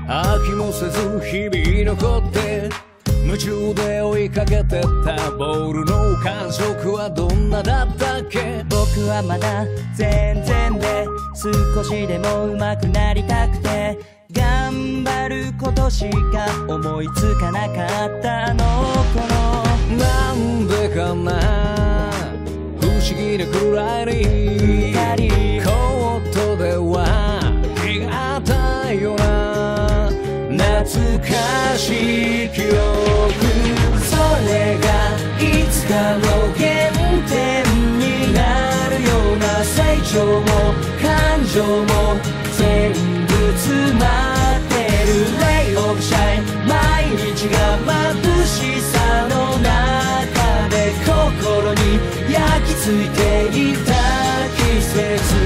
飽きもせず日々残って夢中で追いかけてたボールの感触はどんなだったっけ。 僕はまだ全然で少しでも上手くなりたくて頑張ることしか思いつかなかったあの頃。 なんでかな不思議なくらいにコートでは日があったような懐かしい記憶。それがいつかの原点になるような成長も感情も全部詰まってる Ray of Shine。 毎日が眩しさの中で心に焼き付いていた季節。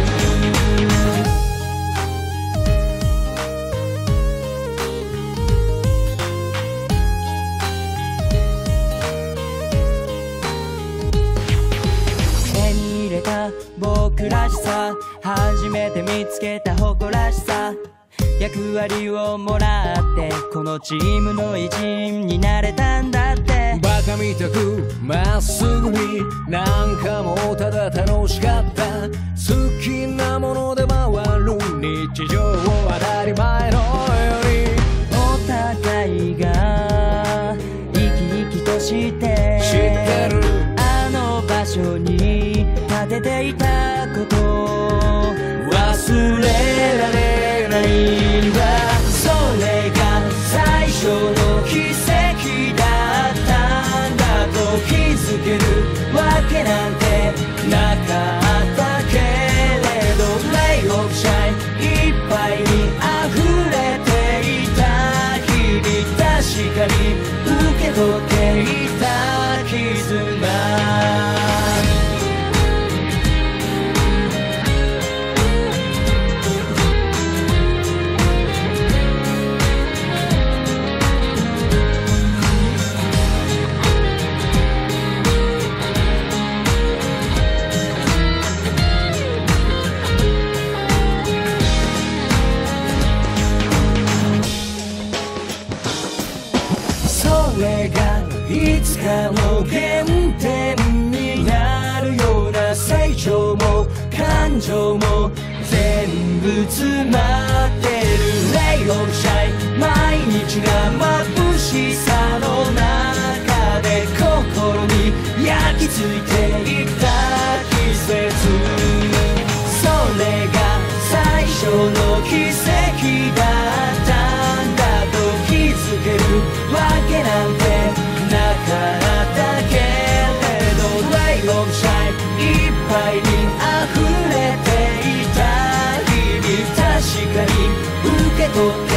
手に入れた僕らしさ、初めて見つけた誇らしさ、役割をもらってこのチームの一員になれたんだって。バカみたくまっすぐになんかもうただ楽しかった。好きなもので回る日常を当たり前のようにお互いが生き生きとして知ってるあの場所に立てていたこと忘れられないんだ。それが最初の奇跡だったんだと気づけるわけなんてなかったけれど Ray of Shine いっぱいに溢れていた日々、確かに受け取っていた絆。それがいつかの原点になるような成長も感情も全部詰まってる Ray of Shine。 毎日が眩しさの中で心に焼き付いていた季節。それが最初の奇跡だったんだと気づけるわけなんてなかったけれど Ray of Shine いっぱいに溢れていた日々、確かに受け取って